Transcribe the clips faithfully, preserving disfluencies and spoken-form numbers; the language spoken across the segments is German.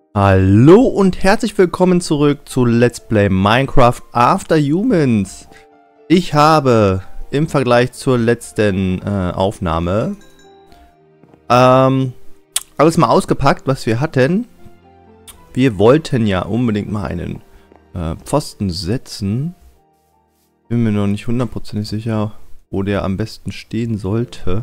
Hallo und herzlich willkommen zurück zu Let's Play Minecraft After Humans. Ich habe im Vergleich zur letzten äh, Aufnahme ähm, alles mal ausgepackt, was wir hatten. Wir wollten ja unbedingt mal einen äh, Pfosten setzen. Bin mir noch nicht hundertprozentig sicher, wo der am besten stehen sollte.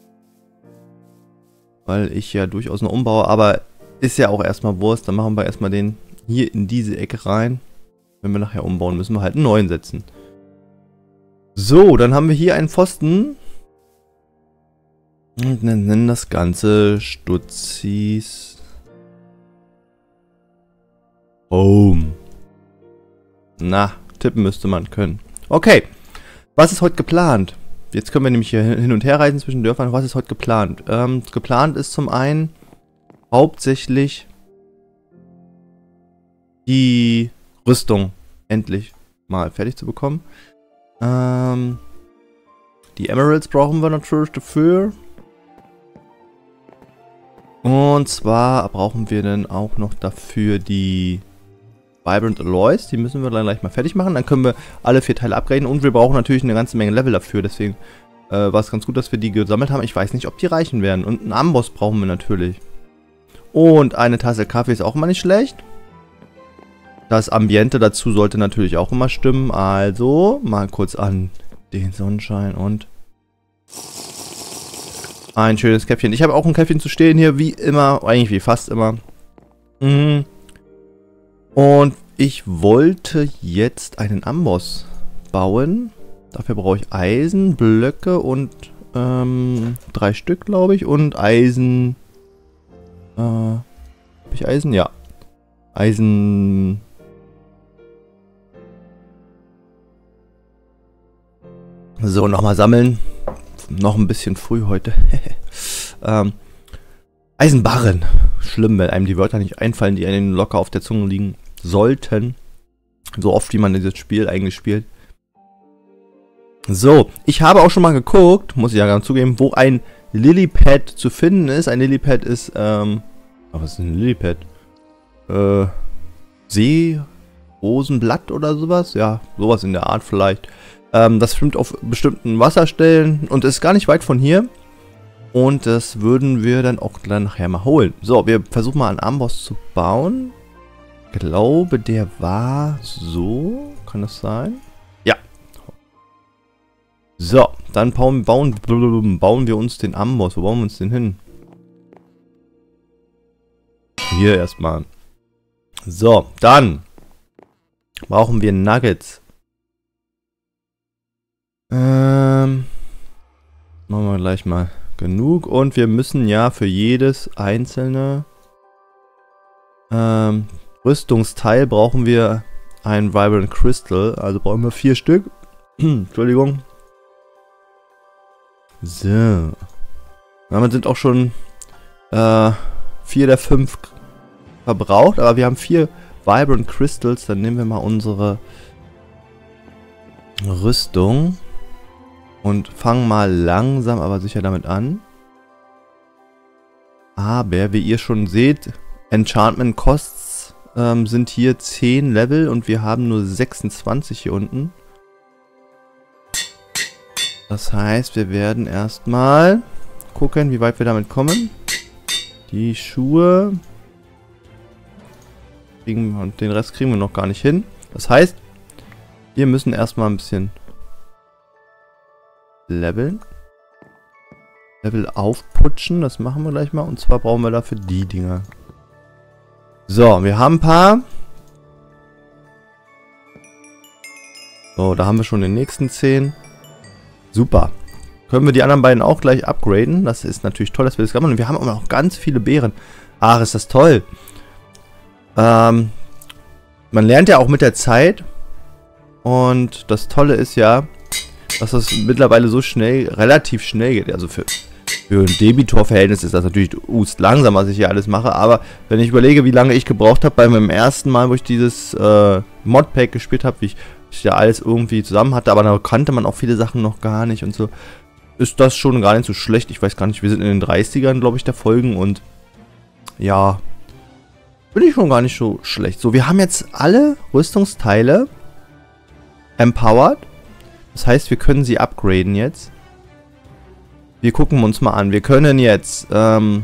Weil ich ja durchaus noch umbaue, aber ist ja auch erstmal Wurst. Dann machen wir erstmal den hier in diese Ecke rein. Wenn wir nachher umbauen, müssen wir halt einen neuen setzen. So, dann haben wir hier einen Pfosten. Und nennen das Ganze Stutzis Home. Na, tippen müsste man können. Okay, was ist heute geplant? Jetzt können wir nämlich hier hin und her reisen zwischen Dörfern. Was ist heute geplant? Ähm, geplant ist zum einen hauptsächlich die Rüstung endlich mal fertig zu bekommen. Ähm, die Emeralds brauchen wir natürlich dafür. Und zwar brauchen wir dann auch noch dafür die Vibrant Alloys. Die müssen wir dann gleich mal fertig machen. Dann können wir alle vier Teile upgraden. Und wir brauchen natürlich eine ganze Menge Level dafür. Deswegen äh, war es ganz gut, dass wir die gesammelt haben. Ich weiß nicht, ob die reichen werden. Und einen Amboss brauchen wir natürlich. Und eine Tasse Kaffee ist auch mal nicht schlecht. Das Ambiente dazu sollte natürlich auch immer stimmen. Also mal kurz an den Sonnenschein und ein schönes Käffchen. Ich habe auch ein Käffchen zu stehen hier, wie immer, eigentlich wie fast immer. Mhm. Und ich wollte jetzt einen Amboss bauen. Dafür brauche ich Eisenblöcke und ähm, drei Stück, glaube ich. Und Eisen... Äh, habe ich Eisen? Ja. Eisen... So, nochmal sammeln. Noch ein bisschen früh heute. ähm, Eisenbarren. Schlimm, wenn einem die Wörter nicht einfallen, die einem locker auf der Zunge liegen sollten. So oft, wie man dieses Spiel eigentlich spielt. So, ich habe auch schon mal geguckt, muss ich ja ganz zugeben, wo ein Lilypad zu finden ist. Ein Lilypad ist, ähm... Oh, was ist ein Lilypad? Äh... Seerosenblatt oder sowas? Ja, sowas in der Art vielleicht. Ähm, das schwimmt auf bestimmten Wasserstellen und ist gar nicht weit von hier. Und das würden wir dann auch dann nachher mal holen. So, wir versuchen mal einen Amboss zu bauen. Ich glaube, der war so. Kann das sein? Ja. So, dann bauen, bauen, bauen wir uns den Amboss. Wo bauen wir uns den hin? Hier erstmal. So, dann brauchen wir Nuggets. Ähm, machen wir gleich mal genug. Und wir müssen ja für jedes einzelne ähm, Rüstungsteil brauchen wir ein Vibrant Crystal. Also brauchen wir vier Stück. Entschuldigung. So. Damit sind auch schon äh, vier der fünf verbraucht. Aber wir haben vier Vibrant Crystals. Dann nehmen wir mal unsere Rüstung. Und fangen mal langsam, aber sicher damit an. Aber wie ihr schon seht, Enchantment Costs ähm, sind hier zehn Level und wir haben nur sechsundzwanzig hier unten. Das heißt, wir werden erstmal gucken, wie weit wir damit kommen. Die Schuhe. Kriegen wir, und den Rest kriegen wir noch gar nicht hin. Das heißt, wir müssen erstmal ein bisschen leveln. Level aufputschen. Das machen wir gleich mal. Und zwar brauchen wir dafür die Dinger. So, wir haben ein paar. So, da haben wir schon den nächsten zehn. Super. Können wir die anderen beiden auch gleich upgraden. Das ist natürlich toll, dass wir das machen. Und wir haben auch noch ganz viele Beeren. Ach, ist das toll. Ähm, man lernt ja auch mit der Zeit. Und das Tolle ist ja, dass das mittlerweile so schnell, relativ schnell geht. Also für, für ein Debitor-Verhältnis ist das natürlich ust langsam, was ich hier alles mache. Aber wenn ich überlege, wie lange ich gebraucht habe bei meinem ersten Mal, wo ich dieses äh, Modpack gespielt habe, wie ich, ich ja alles irgendwie zusammen hatte, aber da kannte man auch viele Sachen noch gar nicht und so, ist das schon gar nicht so schlecht. Ich weiß gar nicht, wir sind in den dreißigern, glaube ich, der Folgen und ja, Bin ich schon gar nicht so schlecht. So, wir haben jetzt alle Rüstungsteile empowered. Das heißt, wir können sie upgraden jetzt. Wir gucken uns mal an. Wir können jetzt, ähm,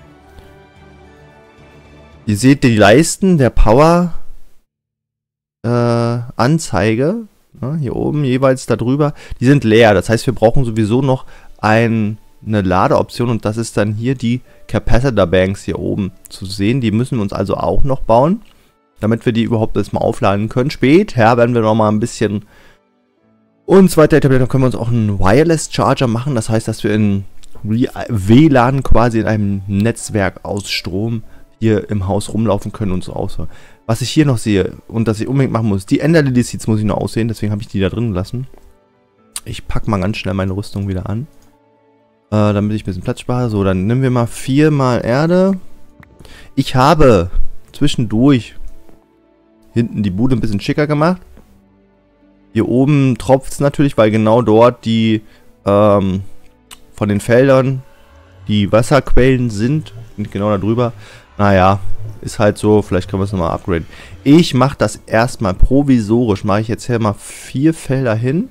ihr seht die Leisten der Power äh, Anzeige. Ne, hier oben jeweils darüber. Die sind leer. Das heißt, wir brauchen sowieso noch ein, eine Ladeoption. Und das ist dann hier die Capacitor Banks hier oben zu sehen. Die müssen wir uns also auch noch bauen, damit wir die überhaupt erstmal aufladen können. Später werden wir nochmal ein bisschen uns weiter etablieren. Dann können wir uns auch einen Wireless Charger machen. Das heißt, dass wir in W LAN quasi in einem Netzwerk aus Strom hier im Haus rumlaufen können und so aus. Was ich hier noch sehe und das ich unbedingt machen muss, die Ender Lily Seeds muss ich noch aussehen, deswegen habe ich die da drin gelassen. Ich packe mal ganz schnell meine Rüstung wieder an, äh, damit ich ein bisschen Platz spare. So, dann nehmen wir mal viermal Erde. Ich habe zwischendurch hinten die Bude ein bisschen schicker gemacht. Hier oben tropft es natürlich, weil genau dort die ähm, von den Feldern die Wasserquellen sind. Und genau da drüber. Naja, ist halt so. Vielleicht können wir es nochmal upgraden. Ich mache das erstmal provisorisch. Mache ich jetzt hier mal vier Felder hin,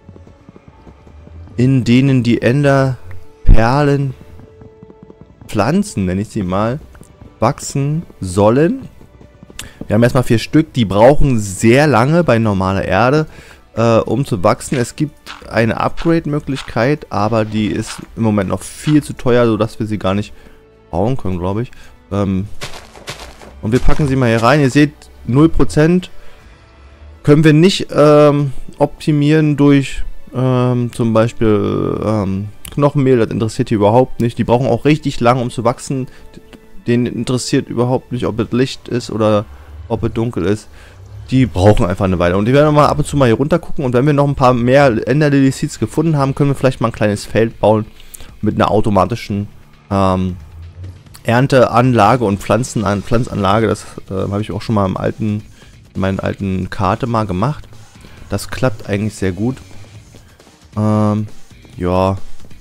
in denen die Enderperlen Pflanzen, nenne ich sie mal, wachsen sollen. Wir haben erstmal vier Stück. Die brauchen sehr lange bei normaler Erde, äh, um zu wachsen. Es gibt eine Upgrade-Möglichkeit, aber die ist im Moment noch viel zu teuer, sodass wir sie gar nicht bauen können, glaube ich. Ähm, und wir packen sie mal hier rein. Ihr seht, null Prozent können wir nicht ähm, optimieren durch ähm, zum Beispiel ähm, Knochenmehl. Das interessiert die überhaupt nicht. Die brauchen auch richtig lang, um zu wachsen. Den interessiert überhaupt nicht, ob es Licht ist oder ob es dunkel ist. Die brauchen einfach eine Weile. Und die werden mal ab und zu mal hier runter gucken. Und wenn wir noch ein paar mehr Ender Lily Seeds gefunden haben, können wir vielleicht mal ein kleines Feld bauen mit einer automatischen ähm, Ernteanlage und Pflanzen, Pflanzanlage. Das äh, habe ich auch schon mal im alten, in meinen alten Karte mal gemacht. Das klappt eigentlich sehr gut. Ähm, ja.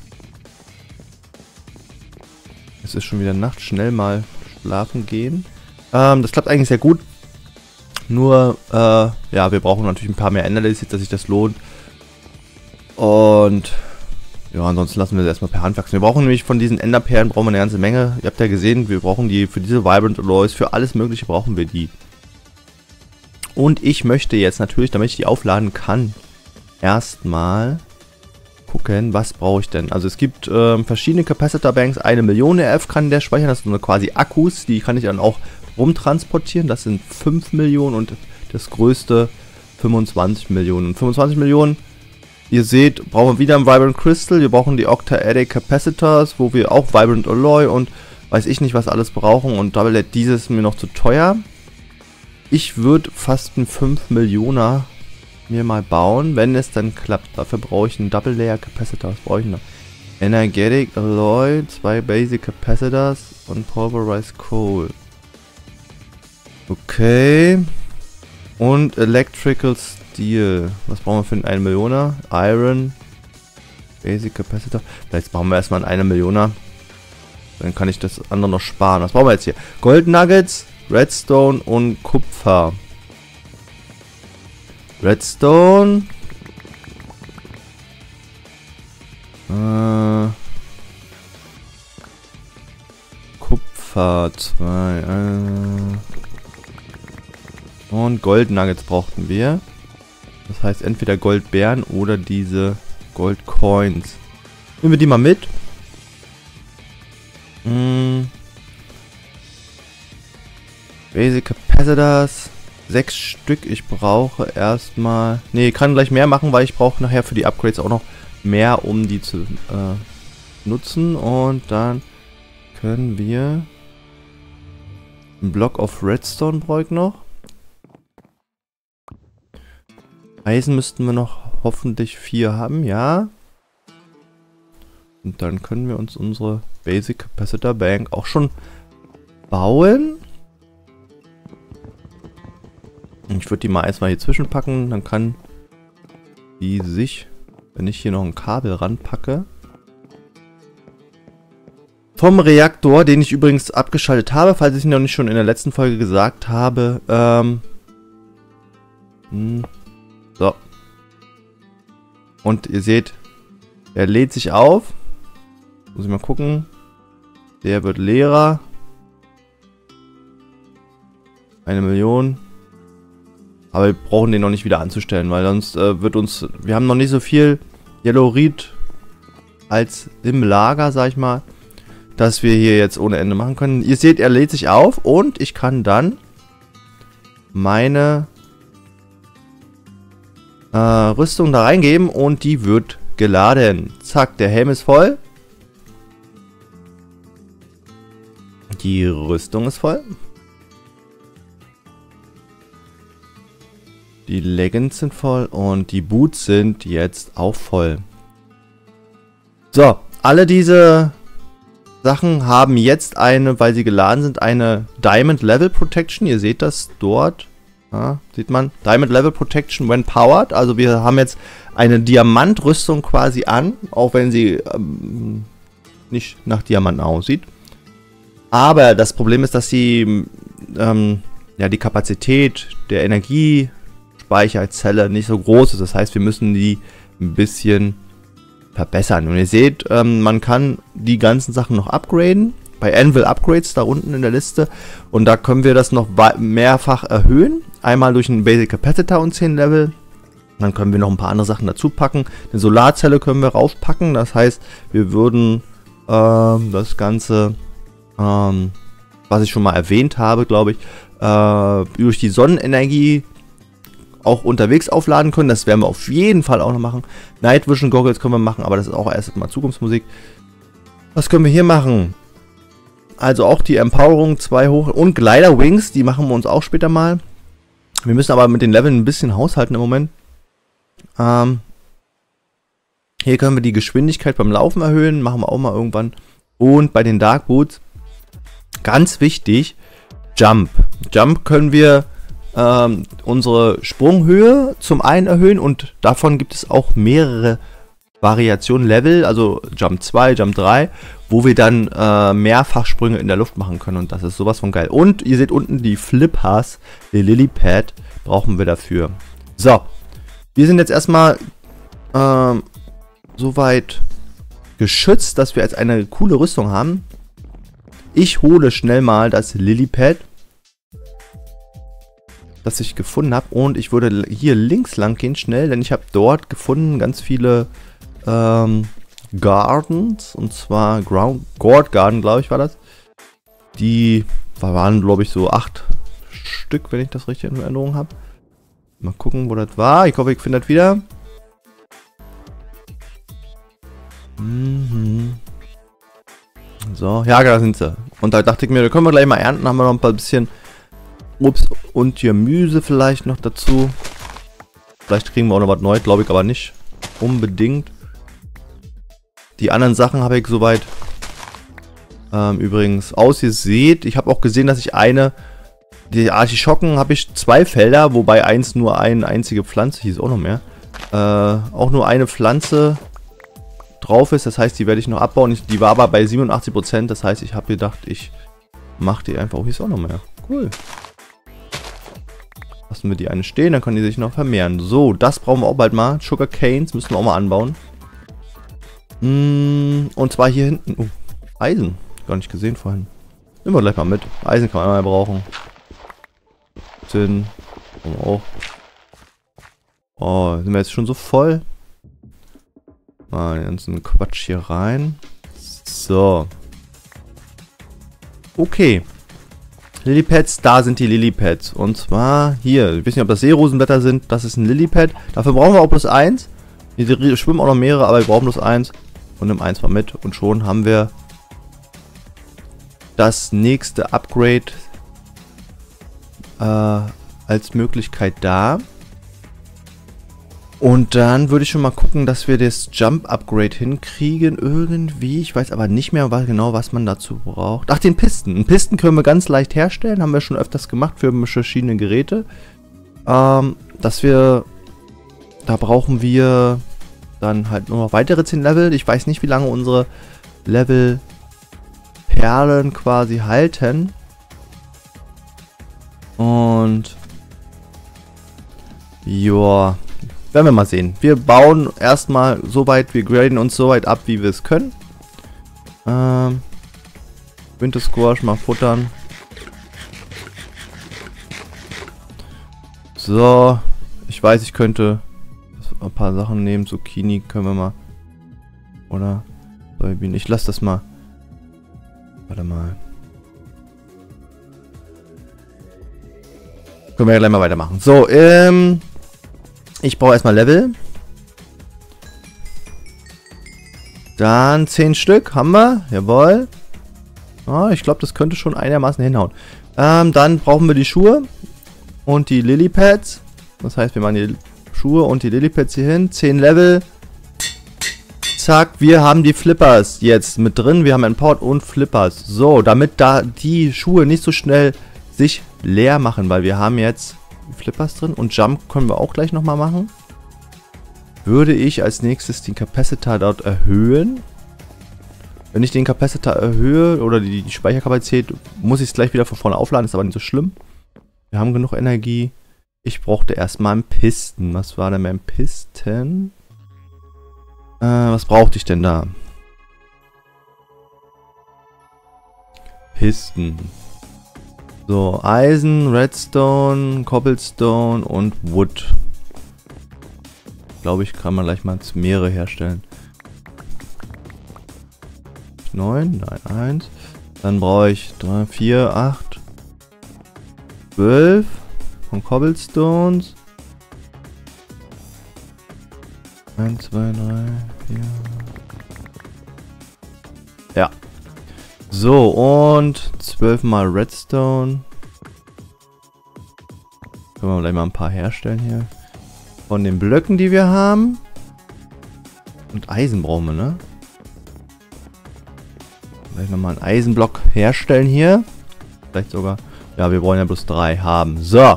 Es ist schon wieder Nacht. Schnell mal schlafen gehen. Ähm, das klappt eigentlich sehr gut. Nur, äh, ja, wir brauchen natürlich ein paar mehr Ender Lily Seeds, dass sich das lohnt. Und ja, ansonsten lassen wir es erstmal per Hand wachsen. Wir brauchen nämlich von diesen Enderperlen brauchen wir eine ganze Menge. Ihr habt ja gesehen, wir brauchen die für diese Vibrant Alloys, für alles Mögliche brauchen wir die. Und ich möchte jetzt natürlich, damit ich die aufladen kann, erstmal gucken, was brauche ich denn. Also es gibt ähm, verschiedene Capacitor Banks. Eine Million R F kann der speichern. Das sind quasi Akkus, die kann ich dann auch rumtransportieren. Das sind fünf Millionen und das größte fünfundzwanzig Millionen. Und fünfundzwanzig Millionen, ihr seht, brauchen wir wieder ein Vibrant Crystal. Wir brauchen die Octa-Addict Capacitors, wo wir auch Vibrant Alloy und weiß ich nicht was alles brauchen. Und da wird dieses mir noch zu teuer. Ich würde fast einen fünf Millioner mir mal bauen, wenn es dann klappt. Dafür brauche ich einen Double Layer Capacitor. Was brauche ich noch? Energetic Alloy, zwei Basic Capacitors und Pulverized Coal. Okay. Und Electrical Steel. Was brauchen wir für einen eine Millioner? Iron. Basic Capacitor. Vielleicht brauchen wir erstmal einen eine Millioner. Dann kann ich das andere noch sparen. Was brauchen wir jetzt hier? Gold Nuggets, Redstone und Kupfer. Redstone. Äh, Kupfer zwei. Äh, und Gold Nuggets brauchten wir. Das heißt entweder Goldbeeren oder diese Gold Coins. Nehmen wir die mal mit. Hm. Basic Capacitors. Sechs Stück. Ich brauche erstmal... Ne, ich kann gleich mehr machen, weil ich brauche nachher für die Upgrades auch noch mehr, um die zu äh, nutzen. Und dann können wir... Ein Block of Redstone brauche ich noch. Eisen müssten wir noch hoffentlich vier haben, ja. Und dann können wir uns unsere Basic Capacitor Bank auch schon bauen. Ich würde die mal erstmal hier zwischenpacken, dann kann die sich, wenn ich hier noch ein Kabel ranpacke, vom Reaktor, den ich übrigens abgeschaltet habe, falls ich ihn noch nicht schon in der letzten Folge gesagt habe. Ähm, hm, so. Und ihr seht, er lädt sich auf. Muss ich mal gucken. Der wird leerer. Eine Million. Aber wir brauchen den noch nicht wieder anzustellen, weil sonst äh, wird uns... Wir haben noch nicht so viel Yellowrit als im Lager, sag ich mal, dass wir hier jetzt ohne Ende machen können. Ihr seht, er lädt sich auf und ich kann dann meine äh, Rüstung da reingeben und die wird geladen. Zack, der Helm ist voll. Die Rüstung ist voll. Die Leggings sind voll und die Boots sind jetzt auch voll. So, alle diese Sachen haben jetzt eine, weil sie geladen sind, eine Diamond Level Protection. Ihr seht das dort. Ja, sieht man. Diamond Level Protection when powered. Also wir haben jetzt eine Diamantrüstung quasi an, auch wenn sie ähm, nicht nach Diamanten aussieht. Aber das Problem ist, dass sie ähm, ja, die Kapazität der Energiespeicherzelle nicht so groß ist. Das heißt, wir müssen die ein bisschen verbessern. Und ihr seht, ähm, man kann die ganzen Sachen noch upgraden. Bei Anvil Upgrades da unten in der Liste. Und da können wir das noch mehrfach erhöhen. Einmal durch einen Basic Capacitor und zehn Level. Dann können wir noch ein paar andere Sachen dazu packen. Eine Solarzelle können wir raufpacken. Das heißt, wir würden ähm, das Ganze, ähm, was ich schon mal erwähnt habe, glaube ich, äh, durch die Sonnenenergie auch unterwegs aufladen können. Das werden wir auf jeden Fall auch noch machen. Night Vision Goggles können wir machen, aber das ist auch erst mal Zukunftsmusik. Was können wir hier machen? Also auch die Empowerung zwei hoch und Glider Wings, die machen wir uns auch später mal. Wir müssen aber mit den Leveln ein bisschen haushalten im Moment. Ähm, hier können wir die Geschwindigkeit beim Laufen erhöhen, machen wir auch mal irgendwann. Und bei den Dark Boots, ganz wichtig, Jump. Jump können wir ähm, unsere Sprunghöhe zum einen erhöhen und davon gibt es auch mehrere Variationen, Level, also Jump zwei, Jump drei, wo wir dann äh, Mehrfachsprünge in der Luft machen können und das ist sowas von geil. Und ihr seht unten die Flippers, die Lilypad brauchen wir dafür. So, wir sind jetzt erstmal ähm, soweit geschützt, dass wir jetzt eine coole Rüstung haben. Ich hole schnell mal das Lilypad, das ich gefunden habe. Und ich würde hier links lang gehen, schnell, denn ich habe dort gefunden ganz viele ähm, Gardens. Und zwar Ground, Gourd Garden, glaube ich, war das. Die waren, glaube ich, so acht Stück, wenn ich das richtig in Erinnerung habe. Mal gucken, wo das war. Ich hoffe, ich finde das wieder. Mhm. So, ja, da sind sie. Und da dachte ich mir, da können wir gleich mal ernten. Haben wir noch ein paar bisschen Obst und Gemüse vielleicht noch dazu. Vielleicht kriegen wir auch noch was Neues, glaube ich aber nicht unbedingt. Die anderen Sachen habe ich soweit ähm, übrigens ausgesät. Ich habe auch gesehen, dass ich eine, die Artischocken habe ich zwei Felder, wobei eins nur eine einzige Pflanze, hier ist auch noch mehr, äh, auch nur eine Pflanze drauf ist. Das heißt, die werde ich noch abbauen. Ich, die war aber bei siebenundachtzig Prozent. Das heißt, ich habe gedacht, ich mache die einfach. Oh, hier ist auch noch mehr. Cool. Lassen wir die eine stehen, dann kann die sich noch vermehren. So, das brauchen wir auch bald mal. Sugar Canes müssen wir auch mal anbauen. Mm, und zwar hier hinten. Oh, Eisen. Gar nicht gesehen vorhin. Nehmen wir gleich mal mit. Eisen kann man mal brauchen. Zinn. Oh. Oh, sind wir jetzt schon so voll? Mal den ganzen Quatsch hier rein. So. Okay. Lilypads, da sind die Lilypads. Und zwar hier. Ich weiß nicht, ob das Seerosenblätter sind. Das ist ein Lilypad. Dafür brauchen wir auch bloß eins. Hier schwimmen auch noch mehrere, aber wir brauchen bloß eins. Und nimm eins mal mit. Und schon haben wir das nächste Upgrade äh, als Möglichkeit da. Und dann würde ich schon mal gucken, dass wir das Jump-Upgrade hinkriegen irgendwie. Ich weiß aber nicht mehr was, genau, was man dazu braucht. Ach, den Pisten. Einen Pisten können wir ganz leicht herstellen. Haben wir schon öfters gemacht für verschiedene Geräte. Ähm, dass wir... Da brauchen wir dann halt nur noch weitere zehn Level. Ich weiß nicht, wie lange unsere Level Perlen quasi halten. Und joa, werden wir mal sehen. Wir bauen erstmal so weit, wir graden uns so weit ab, wie wir es können. Ähm, Winter Squash mal futtern. So, ich weiß, ich könnte ein paar Sachen nehmen. Zucchini können wir mal. Oder Soybean. Ich lasse das mal. Warte mal. Können wir ja gleich mal weitermachen. So, ähm. Ich brauche erstmal Level. Dann zehn Stück haben wir. Jawohl. Ah, ich glaube, das könnte schon einigermaßen hinhauen. Ähm, dann brauchen wir die Schuhe. Und die Lilypads. Das heißt, wir machen die Schuhe und die Lilypads hier hin. zehn Level. Zack, wir haben die Flippers jetzt mit drin. Wir haben Import und Flippers. So, damit da die Schuhe nicht so schnell sich leer machen, weil wir haben jetzt Flippers drin und Jump können wir auch gleich nochmal machen. Würde ich als nächstes den Capacitor dort erhöhen. Wenn ich den Capacitor erhöhe oder die, die Speicherkapazität, muss ich es gleich wieder von vorne aufladen. Ist aber nicht so schlimm. Wir haben genug Energie. Ich brauchte erstmal einen Pisten. Was war denn mein Pisten? Äh, was brauchte ich denn da? Pisten. So, Eisen, Redstone, Cobblestone und Wood. Glaube ich, kann man gleich mal mehrere herstellen. neun, nein, eins. Dann brauche ich drei, vier, acht, zwölf von Cobblestones. eins, zwei, drei, vier. Ja. So, und zwölf mal Redstone. Können wir gleich mal ein paar herstellen hier. Von den Blöcken, die wir haben. Und Eisen brauchen wir, ne? Vielleicht nochmal einen Eisenblock herstellen hier. Vielleicht sogar. Ja, wir wollen ja bloß drei haben. So.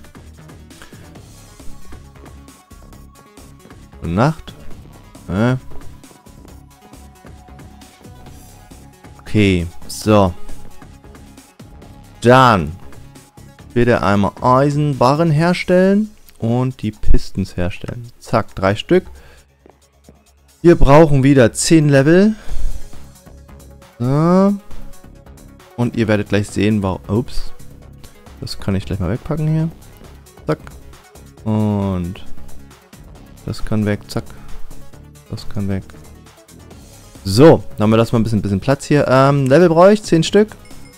Gute Nacht. Äh. Okay, so. Dann bitte einmal Eisenbarren herstellen und die Pistons herstellen. Zack, drei Stück. Wir brauchen wieder zehn Level. So. Und ihr werdet gleich sehen, warum. Ups. Das kann ich gleich mal wegpacken hier. Zack. Und das kann weg. Zack. Das kann weg. So, dann haben wir das mal ein bisschen, bisschen Platz hier. Ähm, Level brauche ich, zehn Stück.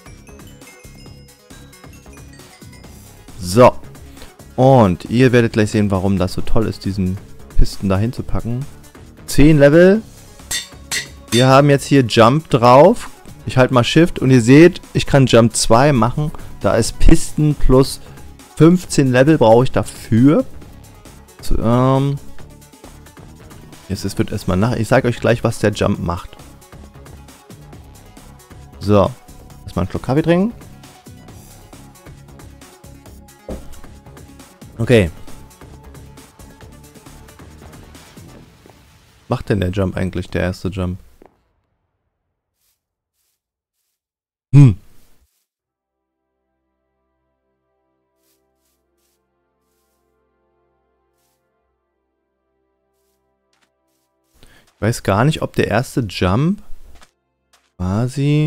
So. Und ihr werdet gleich sehen, warum das so toll ist, diesen Pisten dahin zu packen. zehn Level. Wir haben jetzt hier Jump drauf. Ich halte mal Shift und ihr seht, ich kann Jump zwei machen. Da ist Pisten plus fünfzehn Level brauche ich dafür. So, ähm... Jetzt es wird erstmal nach. Ich sage euch gleich, was der Jump macht. So. Erstmal einen Schluck Kaffee trinken. Okay. Was macht denn der Jump eigentlich, der erste Jump? Hm. Ich weiß gar nicht, ob der erste Jump quasi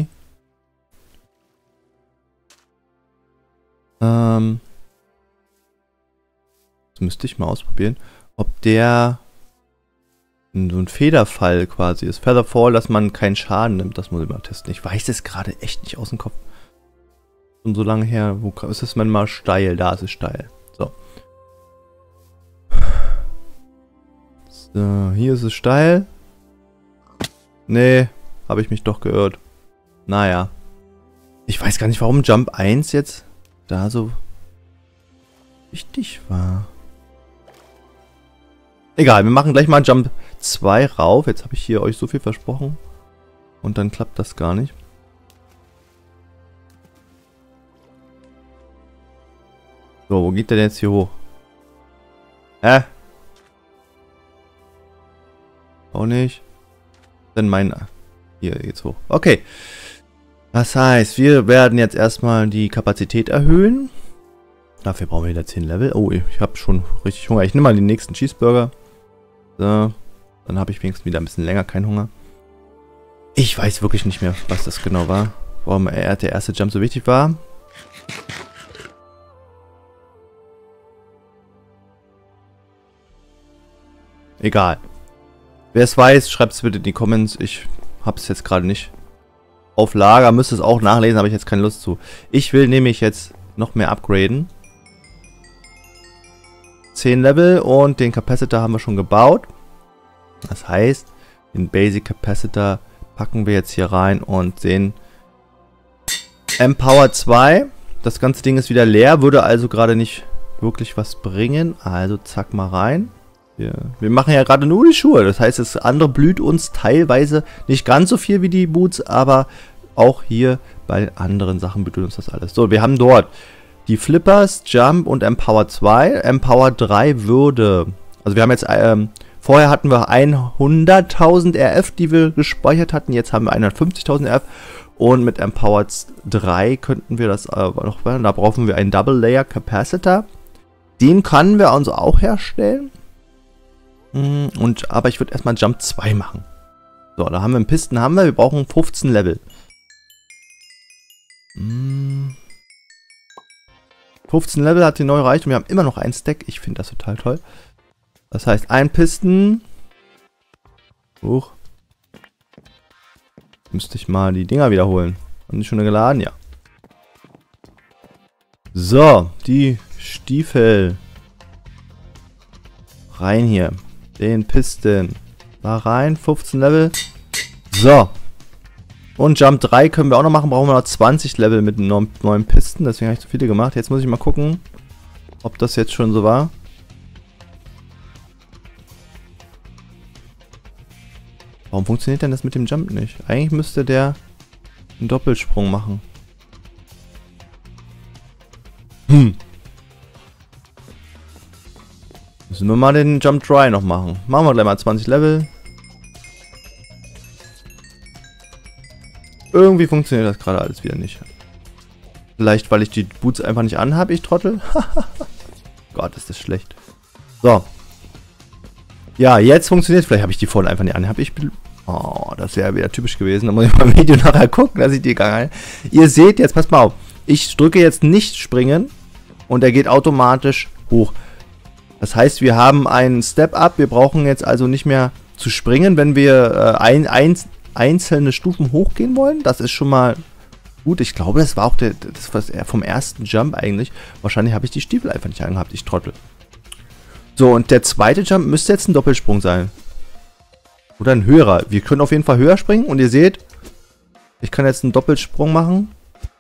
ähm, das müsste ich mal ausprobieren, ob der so ein Federfall quasi ist. Featherfall, dass man keinen Schaden nimmt. Das muss ich mal testen. Ich weiß es gerade echt nicht aus dem Kopf. Schon so lange her. Wo ist es manchmal steil? Da ist es steil. So. So, hier ist es steil. Nee, habe ich mich doch geirrt. Naja. Ich weiß gar nicht, warum Jump eins jetzt da so wichtig war. Egal, wir machen gleich mal Jump zwei rauf. Jetzt habe ich hier euch so viel versprochen. Und dann klappt das gar nicht. So, wo geht der denn jetzt hier hoch? Hä? Auch nicht. Dann mein... Hier geht's hoch. Okay. Das heißt, wir werden jetzt erstmal die Kapazität erhöhen. Dafür brauchen wir wieder zehn Level. Oh, ich habe schon richtig Hunger. Ich nehme mal den nächsten Cheeseburger. So, dann habe ich wenigstens wieder ein bisschen länger keinen Hunger. Ich weiß wirklich nicht mehr, was das genau war. Warum der erste Jump so wichtig war. Egal. Wer es weiß, schreibt es bitte in die Comments. Ich habe es jetzt gerade nicht auf Lager. Müsste es auch nachlesen, habe ich jetzt keine Lust zu. Ich will nämlich jetzt noch mehr upgraden. zehn Level und den Capacitor haben wir schon gebaut. Das heißt, den Basic Capacitor packen wir jetzt hier rein und sehen Empower zwei. Das ganze Ding ist wieder leer, würde also gerade nicht wirklich was bringen. Also zack mal rein. Wir, wir machen ja gerade nur die Schuhe. Das heißt, das andere blüht uns teilweise nicht ganz so viel wie die Boots, aber auch hier bei anderen Sachen blüht uns das alles. So, wir haben dort die Flippers, Jump und Empower zwei. Empower drei würde... Also wir haben jetzt... Ähm, vorher hatten wir hunderttausend R F, die wir gespeichert hatten. Jetzt haben wir hundertfünfzigtausend R F. Und mit Empower drei könnten wir das aber noch... Da brauchen wir einen Double Layer Capacitor. Den können wir uns auch herstellen. Und, aber ich würde erstmal Jump zwei machen. So, da haben wir einen Pisten, haben wir. Wir brauchen fünfzehn Level. fünfzehn Level hat die neue erreicht und wir haben immer noch einen Stack. Ich finde das total toll. Das heißt, ein Pisten. Hoch. Müsste ich mal die Dinger wiederholen. Haben die schon geladen? Ja. So, die Stiefel. Rein hier. Den Pisten. Da rein. fünfzehn Level. So. Und Jump drei können wir auch noch machen. Brauchen wir noch zwanzig Level mit einem neuen Pisten. Deswegen habe ich zu viele gemacht. Jetzt muss ich mal gucken, ob das jetzt schon so war. Warum funktioniert denn das mit dem Jump nicht? Eigentlich müsste der einen Doppelsprung machen. Hm. Müssen wir mal den Jump drei noch machen. Machen wir gleich mal zwanzig Level. Irgendwie funktioniert das gerade alles wieder nicht. Vielleicht, weil ich die Boots einfach nicht anhabe, ich Trottel. Gott, ist das schlecht. So. Ja, jetzt funktioniert es. Vielleicht habe ich die vorne einfach nicht an. Hab ich... Oh, das wäre wieder typisch gewesen. Da muss ich mal im Video nachher gucken, dass ich die gar nicht... Ihr seht jetzt, passt mal auf. Ich drücke jetzt nicht springen und er geht automatisch hoch. Das heißt, wir haben einen Step-Up. Wir brauchen jetzt also nicht mehr zu springen, wenn wir äh, ein, ein, einzelne Stufen hochgehen wollen. Das ist schon mal gut. Ich glaube, das war auch der, das war vom ersten Jump eigentlich. Wahrscheinlich habe ich die Stiefel einfach nicht angehabt. Ich Trottel. So, und der zweite Jump müsste jetzt ein Doppelsprung sein. Oder ein höherer. Wir können auf jeden Fall höher springen. Und ihr seht, ich kann jetzt einen Doppelsprung machen.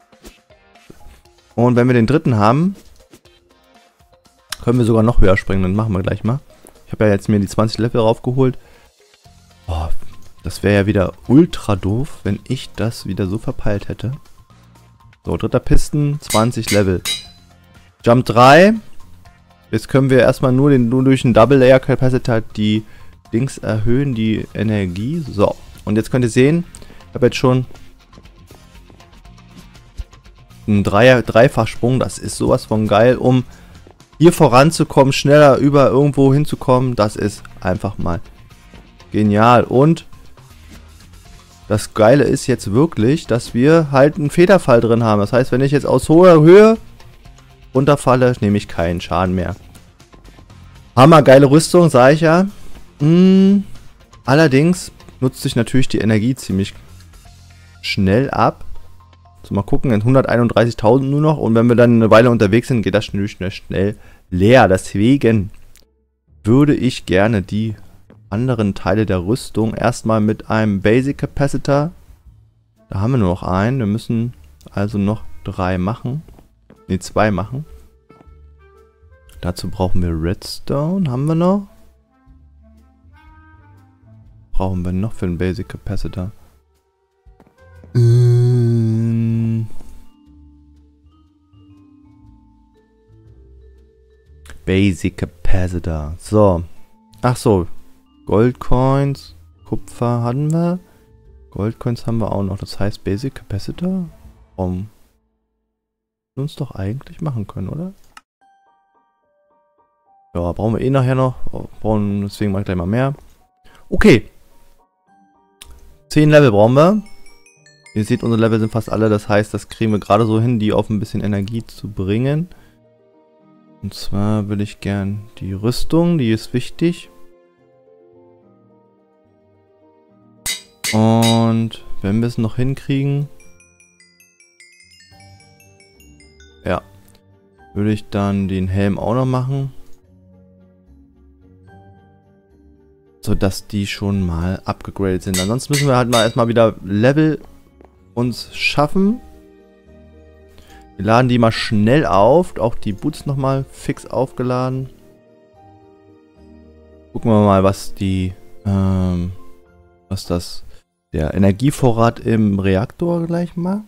Und wenn wir den dritten haben, können wir sogar noch höher springen. Dann machen wir gleich mal. Ich habe ja jetzt mir die zwanzig Level raufgeholt. Oh, das wäre ja wieder ultra doof, wenn ich das wieder so verpeilt hätte. So, dritter Pisten, zwanzig Level. Jump drei. Jetzt können wir erstmal nur, den, nur durch einen Double Layer Capacitor die Dings erhöhen, die Energie. So, und jetzt könnt ihr sehen, ich habe jetzt schon einen Dreier, Dreifachsprung. Das ist sowas von geil, um hier voranzukommen, schneller über irgendwo hinzukommen. Das ist einfach mal genial. Und das Geile ist jetzt wirklich, dass wir halt einen Federfall drin haben. Das heißt, wenn ich jetzt aus hoher Höhe runterfalle, nehme ich keinen Schaden mehr. Hammergeile Rüstung, sage ich ja. Hm, allerdings nutzt sich natürlich die Energie ziemlich schnell ab. So, mal gucken, in hunderteinunddreißigtausend nur noch. Und wenn wir dann eine Weile unterwegs sind, geht das schnell, schnell, schnell leer. Deswegen würde ich gerne die anderen Teile der Rüstung erstmal mit einem Basic Capacitor. Da haben wir nur noch einen. Wir müssen also noch drei machen. Ne, zwei machen. Dazu brauchen wir Redstone. Haben wir noch? Brauchen wir noch für einen Basic Capacitor? Ähm Basic Capacitor. So. Ach so. Goldcoins. Kupfer hatten wir. Goldcoins haben wir auch noch. Das heißt Basic Capacitor. Um uns doch eigentlich machen können, oder? Ja, brauchen wir eh nachher noch. Brauchen, deswegen mache ich gleich mal mehr. Okay. zehn Level brauchen wir. Ihr seht, unsere Level sind fast alle. Das heißt, das kriegen wir gerade so hin, die auf ein bisschen Energie zu bringen. Und zwar will ich gern die Rüstung. Die ist wichtig. Und wenn wir es noch hinkriegen, ja, würde ich dann den Helm auch noch machen, sodass die schon mal abgegradet sind. Ansonsten müssen wir halt mal erstmal wieder Level uns schaffen. Wir laden die mal schnell auf, auch die Boots nochmal fix aufgeladen. Gucken wir mal, was die, ähm, was das der Energievorrat im Reaktor gleich mal.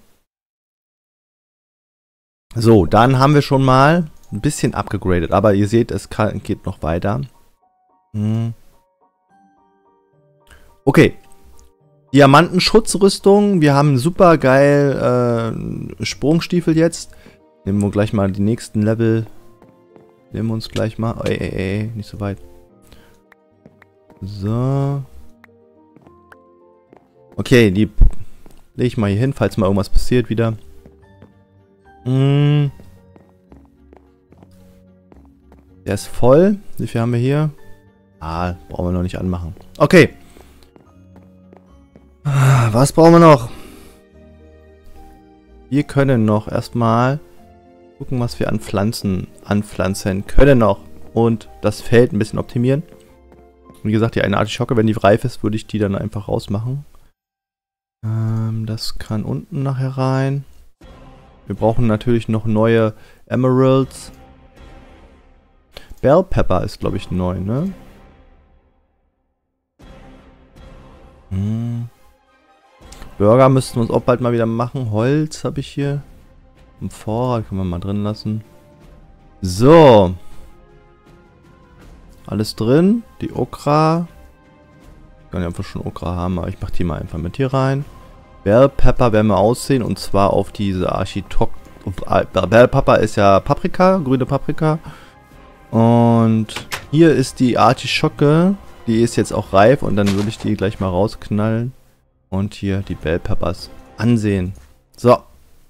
So, dann haben wir schon mal ein bisschen abgegradet. Aber ihr seht, es kann, geht noch weiter. Hm. Okay. Diamantenschutzrüstung. Wir haben super geil äh, Sprungstiefel jetzt. Nehmen wir gleich mal die nächsten Level. Nehmen wir uns gleich mal. Ey, ey, ey, nicht so weit. So. Okay, die lege ich mal hier hin, falls mal irgendwas passiert wieder. Hm. Der ist voll. Wie viel haben wir hier? Ah, brauchen wir noch nicht anmachen. Okay. Was brauchen wir noch? Wir können noch erstmal gucken, was wir an Pflanzen anpflanzen können noch. Und das Feld ein bisschen optimieren. Wie gesagt, die eine Artischocke, wenn die reif ist, würde ich die dann einfach rausmachen. Ähm, das kann unten nachher rein. Wir brauchen natürlich noch neue Emeralds. Bell Pepper ist, glaube ich, neu, ne? Hm. Burger müssten wir uns auch bald mal wieder machen. Holz habe ich hier. Im Vorrat können wir mal drin lassen. So. Alles drin. Die Okra. Ich kann ja einfach schon Okra haben, aber ich mache die mal einfach mit hier rein. Bell Pepper werden wir aussehen und zwar auf diese Architok. Bell Pepper ist ja Paprika, grüne Paprika. Und hier ist die Artischocke. Die ist jetzt auch reif und dann würde ich die gleich mal rausknallen. Und hier die Bell Peppers ansehen. So.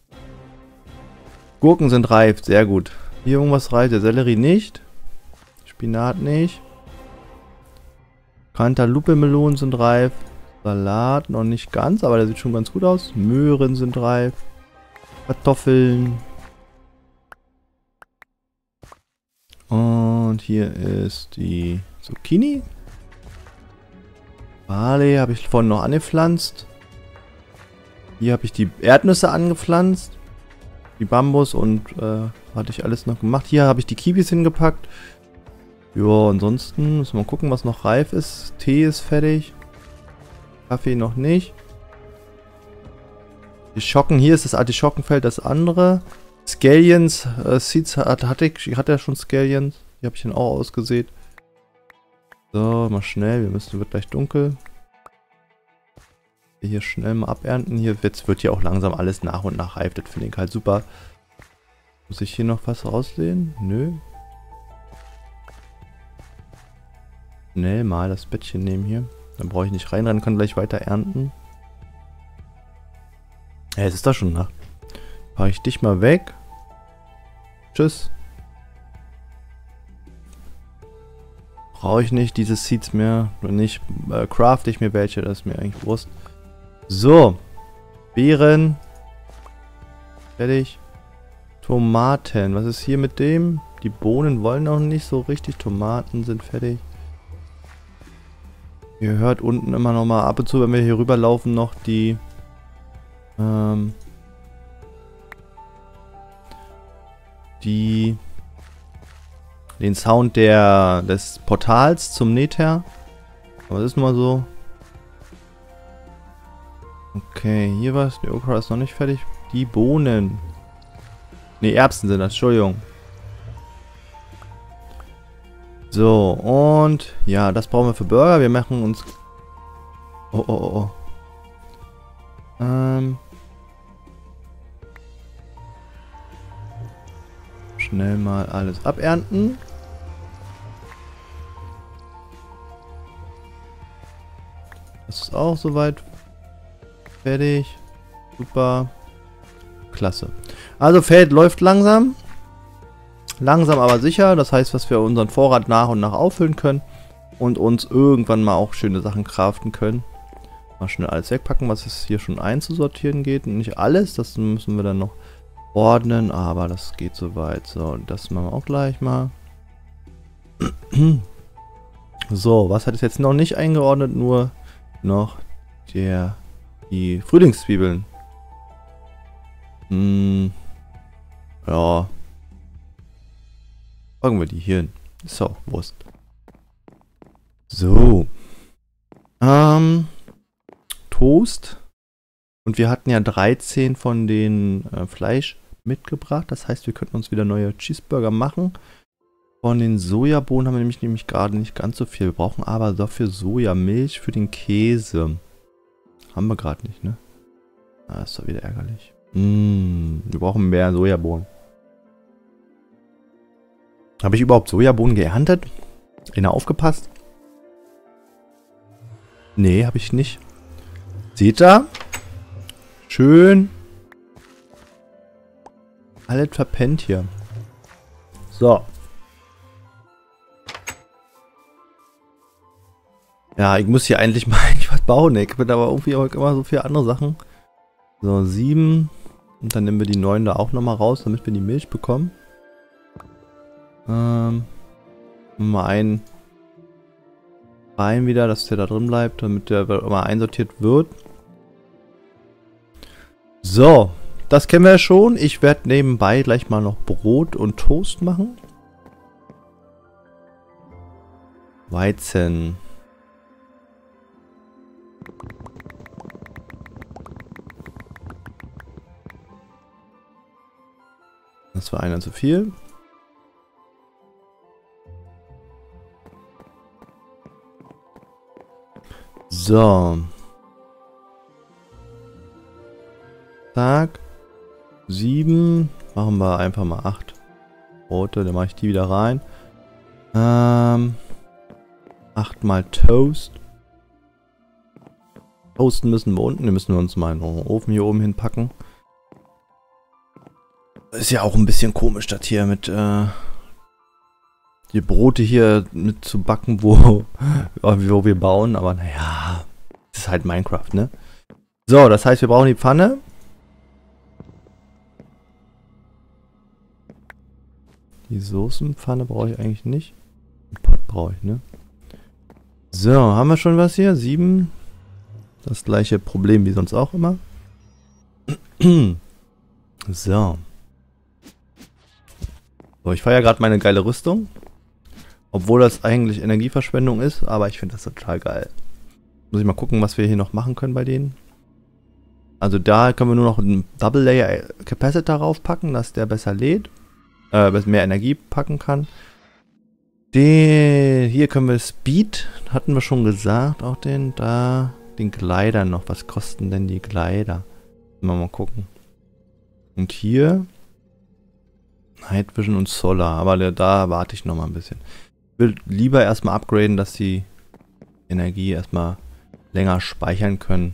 Gurken sind reif, sehr gut. Hier irgendwas reif, der Sellerie nicht. Spinat nicht. Cantaloupe-Melonen sind reif. Salat noch nicht ganz, aber der sieht schon ganz gut aus. Möhren sind reif. Kartoffeln. Und hier ist die Zucchini. Barley habe ich vorhin noch angepflanzt. Hier habe ich die Erdnüsse angepflanzt. Die Bambus und äh, hatte ich alles noch gemacht. Hier habe ich die Kiwis hingepackt. Ja, ansonsten müssen wir mal gucken, was noch reif ist. Tee ist fertig. Kaffee noch nicht. Die Schocken, hier ist das Artischockenfeld, das andere. Scallions, äh, Seeds hat, hatte ich, hat er schon Scallions. Die habe ich dann auch ausgesät. So, mal schnell, wir müssen, wird gleich dunkel. Hier schnell mal abernten. Hier jetzt wird hier auch langsam alles nach und nach reif. Das finde ich halt super. Muss ich hier noch was rauslehnen? Nö. Schnell mal das Bettchen nehmen hier. Dann brauche ich nicht reinrennen, kann gleich weiter ernten. Ja, es ist doch schon Nacht. Packe ich dich mal weg. Tschüss. Brauche ich nicht diese Seeds mehr. Wenn nicht, äh, crafte ich mir welche. Das ist mir eigentlich Wurst. So. Beeren. Fertig. Tomaten. Was ist hier mit dem? Die Bohnen wollen noch nicht so richtig. Tomaten sind fertig. Ihr hört unten immer noch mal ab und zu, wenn wir hier rüberlaufen, noch die ähm, die den Sound der des Portals zum Nether. Aber das ist mal so. Okay, hier was. Die Okra ist noch nicht fertig. Die Bohnen. Ne, Erbsen sind das, Entschuldigung. So, und ja, das brauchen wir für Burger. Wir machen uns... Oh, oh, oh, oh. Ähm. Schnell mal alles abernten. Das ist auch soweit fertig. Super. Klasse. Also Feld läuft langsam. Langsam aber sicher. Das heißt, dass wir unseren Vorrat nach und nach auffüllen können. Und uns irgendwann mal auch schöne Sachen craften können. Mal schnell alles wegpacken, was es hier schon einzusortieren geht. Nicht alles, das müssen wir dann noch ordnen. Aber das geht soweit. So, und das machen wir auch gleich mal. So, was hat es jetzt noch nicht eingeordnet? Nur noch der, die Frühlingszwiebeln. Hm, ja. Packen wir die hier hin. So, Wurst. So. Ähm. Toast. Und wir hatten ja dreizehn von den äh, Fleisch mitgebracht. Das heißt, wir könnten uns wieder neue Cheeseburger machen. Von den Sojabohnen haben wir nämlich, nämlich gerade nicht ganz so viel. Wir brauchen aber dafür Sojamilch für den Käse. Haben wir gerade nicht, ne? Ah, ist doch wieder ärgerlich. Mm, wir brauchen mehr Sojabohnen. Habe ich überhaupt Sojabohnen geerntet? Einer aufgepasst? Nee, habe ich nicht. Seht ihr? Schön. Alles verpennt hier. So. Ja, ich muss hier eigentlich mal eigentlich was bauen. Ich bin aber irgendwie auch immer so viele andere Sachen. So, sieben. Und dann nehmen wir die neun da auch nochmal raus, damit wir die Milch bekommen. Ähm. Mal einen rein wieder, dass der da drin bleibt, damit der immer einsortiert wird. So. Das kennen wir ja schon. Ich werde nebenbei gleich mal noch Brot und Toast machen. Weizen. Das war einer zu viel. So. Tag. Sieben. Machen wir einfach mal acht. Brote, dann mache ich die wieder rein. Ähm. Achtmal Toast. Toasten müssen wir unten. Den müssen wir uns mal in den Ofen hier oben hinpacken. Ist ja auch ein bisschen komisch, das hier mit äh, die Brote hier mit zu backen, wo, wo wir bauen. Aber naja, das ist halt Minecraft, ne? So, das heißt, wir brauchen die Pfanne. Die Soßenpfanne brauche ich eigentlich nicht. Den Pot brauche ich, ne? So, haben wir schon was hier? Sieben. Das gleiche Problem wie sonst auch immer. So. So, ich feiere gerade meine geile Rüstung. Obwohl das eigentlich Energieverschwendung ist, aber ich finde das total geil. Muss ich mal gucken, was wir hier noch machen können bei denen. Also da können wir nur noch einen Double Layer Capacitor raufpacken, dass der besser lädt. Äh, mehr Energie packen kann. Den, hier können wir Speed, hatten wir schon gesagt, auch den, da, den Glider noch. Was kosten denn die Glider? Mal mal gucken. Und hier Night Vision und Solar, aber der, da warte ich noch mal ein bisschen. Ich will lieber erstmal upgraden, dass die Energie erstmal länger speichern können.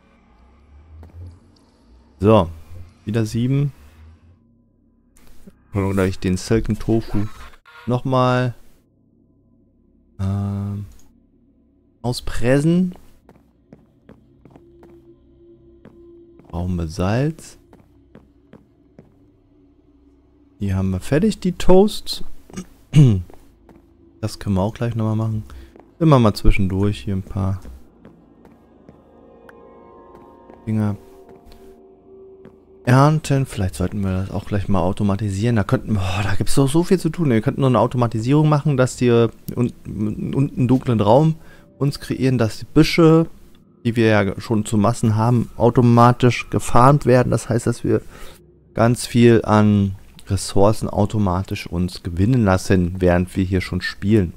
So, wieder sieben. Oder ich den Silken Tofu nochmal ähm, auspressen. Brauchen wir Salz. Hier haben wir fertig die Toasts. Das können wir auch gleich nochmal machen. Immer mal zwischendurch hier ein paar Dinger ernten. Vielleicht sollten wir das auch gleich mal automatisieren. Da könnten, boah, da gibt es doch so viel zu tun. Wir könnten nur eine Automatisierung machen, dass die unten un, einen dunklen Raum uns kreieren, dass die Büsche, die wir ja schon zu Massen haben, automatisch gefarmt werden. Das heißt, dass wir ganz viel an Ressourcen automatisch uns gewinnen lassen, während wir hier schon spielen.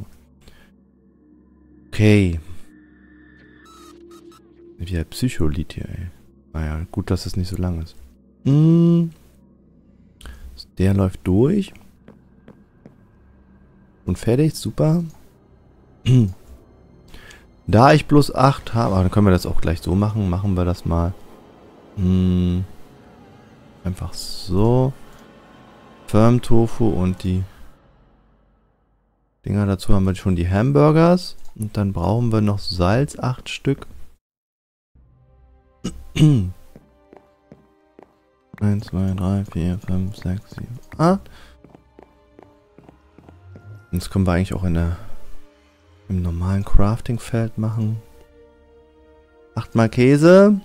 Okay. Wie ein Psycholit hier, ey. Naja, gut, dass es nicht so lang ist. Hm. Der läuft durch. Und fertig, super. Da ich bloß acht habe, dann können wir das auch gleich so machen. Machen wir das mal. Hm. Einfach so. Firm Tofu und die Dinger dazu haben wir schon die Hamburgers. Und dann brauchen wir noch Salz, acht Stück. eins, zwei, drei, vier, fünf, sechs, sieben, acht. Und das können wir eigentlich auch in der, im normalen Crafting-Feld machen. achtmal Käse.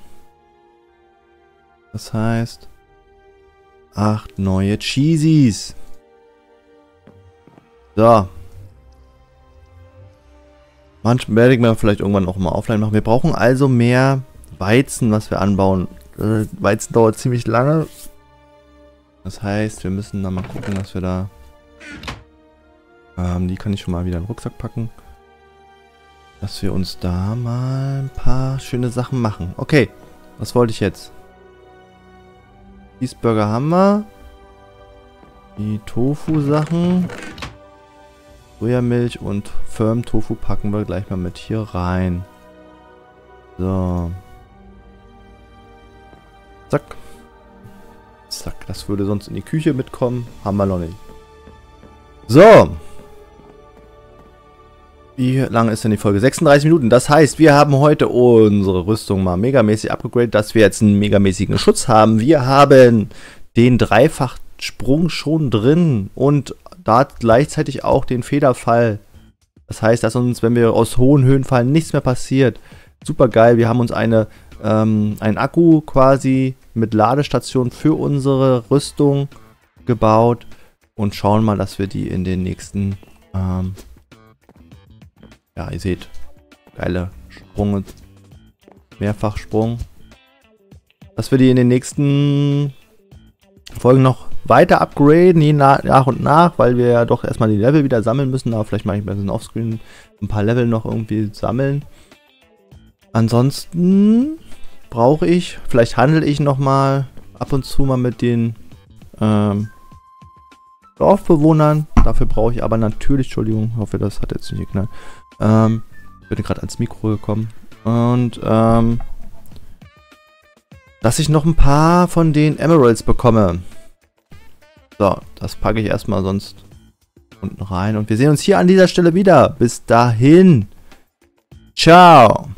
Das heißt, acht neue Cheesies. So. Manchmal werde ich mir vielleicht irgendwann noch mal offline machen. Wir brauchen also mehr Weizen, was wir anbauen. Äh, Weizen dauert ziemlich lange. Das heißt, wir müssen dann mal gucken, dass wir da... Ähm, die kann ich schon mal wieder in den Rucksack packen. Dass wir uns da mal ein paar schöne Sachen machen. Okay, was wollte ich jetzt? Cheeseburger haben wir. Die Tofu-Sachen. Sojamilch und Firm Tofu packen wir gleich mal mit hier rein. So. Zack. Zack. Das würde sonst in die Küche mitkommen. Haben wir noch nicht. So. Wie lange ist denn die Folge? sechsunddreißig Minuten. Das heißt, wir haben heute unsere Rüstung mal megamäßig abgegradet, dass wir jetzt einen megamäßigen Schutz haben. Wir haben den Dreifachsprung schon drin und da gleichzeitig auch den Federfall. Das heißt, dass uns, wenn wir aus hohen Höhen fallen, nichts mehr passiert. Super geil. Wir haben uns eine, ähm, einen Akku quasi mit Ladestation für unsere Rüstung gebaut und schauen mal, dass wir die in den nächsten, ähm, ja, ihr seht, geile Sprung, Mehrfachsprung, dass wir die in den nächsten Folgen noch weiter upgraden, je nach, nach und nach, weil wir ja doch erstmal die Level wieder sammeln müssen, aber vielleicht mache ich ein bisschen offscreen ein paar Level noch irgendwie sammeln. Ansonsten brauche ich, vielleicht handle ich nochmal ab und zu mal mit den ähm, Dorfbewohnern. Dafür brauche ich aber natürlich, Entschuldigung, hoffe, das hat jetzt nicht geknallt. Ähm, ich bin gerade ans Mikro gekommen. Und ähm, dass ich noch ein paar von den Emeralds bekomme. So, das packe ich erstmal sonst unten rein. Und wir sehen uns hier an dieser Stelle wieder. Bis dahin. Ciao.